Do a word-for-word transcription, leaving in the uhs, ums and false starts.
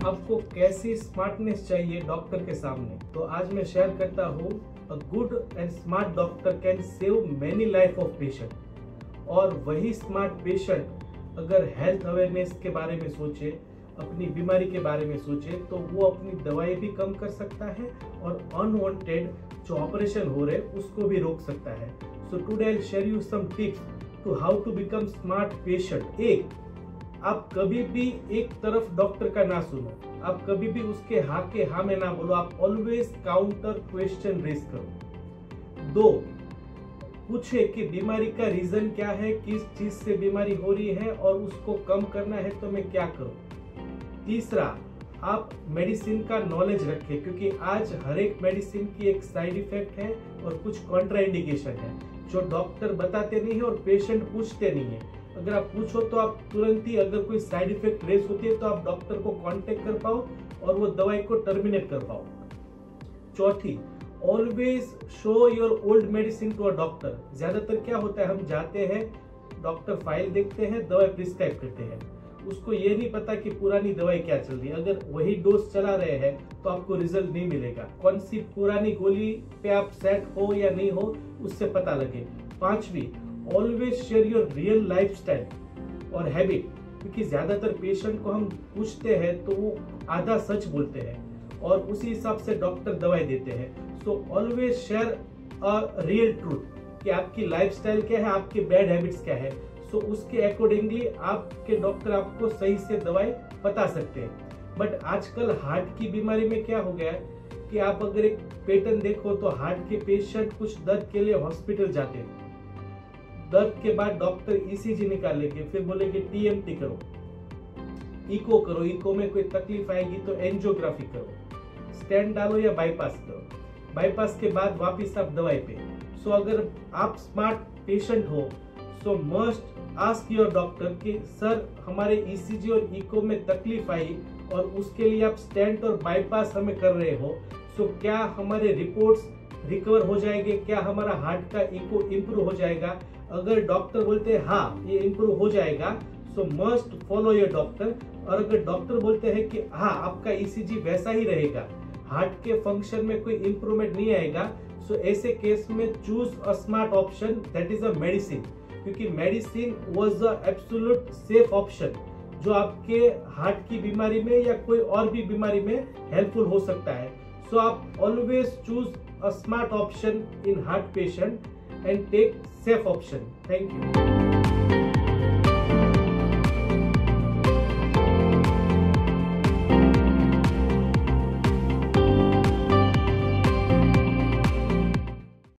आपको कैसी स्मार्टनेस चाहिए डॉक्टर के सामने, तो आज मैं शेयर करता हूँ a good and smart doctor can save many life of patient. और वही स्मार्ट पेशेंट अगर हेल्थ अवेयरनेस के बारे में सोचे, अपनी बीमारी के बारे में सोचे, तो वो अपनी दवाई भी कम कर सकता है और अनवांटेड जो ऑपरेशन हो रहे उसको भी रोक सकता है। So today I will share you some tips to how to become smart patient. एक, आप कभी भी एक तरफ डॉक्टर का ना सुनो, आप कभी भी उसके हाँ के हाँ में ना बोलो, आप ऑलवेज काउंटर क्वेश्चन रेज करो। दो, पूछे कि बीमारी का रीजन क्या है, किस चीज से बीमारी हो रही है और उसको कम करना है तो मैं क्या करूं। तीसरा, आप मेडिसिन का नॉलेज रखें, क्योंकि आज हर एक मेडिसिन की एक साइड इफेक्ट है और कुछ कॉन्ट्राइंडिकेशन है जो डॉक्टर बताते नहीं है और पेशेंट पूछते नहीं है। अगर आप पूछो तो आप तुरंत ही, अगर कोई साइड इफेक्ट रेस होती है तो आप डॉक्टर को कांटेक्ट कर पाओ और वो दवाई को टर्मिनेट कर पाओ। चौथी, always show your old medicine to a doctor. ज्यादातर क्या होता है, हम जाते हैं, डॉक्टर फाइल देखते हैं, दवाई प्रिस्क्राइब करते हैं, उसको ये नहीं पता कि पुरानी दवाई क्या चल रही है। अगर वही डोज चला रहे हैं तो आपको रिजल्ट नहीं मिलेगा। कौन सी पुरानी गोली पे आप सेट हो या नहीं हो उससे पता लगे। पांचवी, always share your real lifestyle और हैबिट, क्योंकि ज्यादातर पेशेंट को हम पूछते हैं तो वो आधा सच बोलते हैं और उसी हिसाब से डॉक्टर दवाई देते हैं। So always share a real truth कि आपकी लाइफस्टाइल क्या है, आपके बैड हैबिट्स क्या है। सो उसके अकॉर्डिंगली आपके डॉक्टर आपको सही से दवाई बता सकते हैं। बट आजकल हार्ट की बीमारी में क्या हो गया है कि आप अगर एक पैटर्न देखो तो हार्ट के पेशेंट कुछ दर्द के लिए हॉस्पिटल जाते हैं, दर्द के बाद डॉक्टर ईसीजी निकालेंगे, फिर बोलेंगे टीएमटी करो, इको करो, इको में कोई तकलीफ आएगी तो एंजियोग्राफी करो, स्टेंट डालो या बाईपास करो, बाईपास के बाद वापिस आप दवाई पे। सो अगर आप स्मार्ट पेशेंट हो so must ask your doctor कि सर हमारे ईसीजी और इको में तकलीफ आई और उसके लिए आप स्टेंट और बाईपास हमें कर रहे हो, सो क्या हमारे रिपोर्ट्स रिकवर हो जाएंगे, क्या हमारा हार्ट का इको इम्प्रूव हो जाएगा। अगर डॉक्टर बोलते हैं हाँ ये इम्प्रूव हो जाएगा, so must follow your doctor. और अगर डॉक्टर बोलते हैं कि हाँ आपका ईसीजी वैसा ही रहेगा, हार्ट के फंक्शन में कोई इम्प्रूवमेंट नहीं आएगा, सो ऐसे केस में choose a smart option, that is a medicine, क्योंकि medicine was a absolute safe option जो आपके हार्ट की बीमारी में या कोई और भी बीमारी में हेल्पफुल हो सकता है। सो आप always choose a smart option in heart patient and take safe option. Thank you.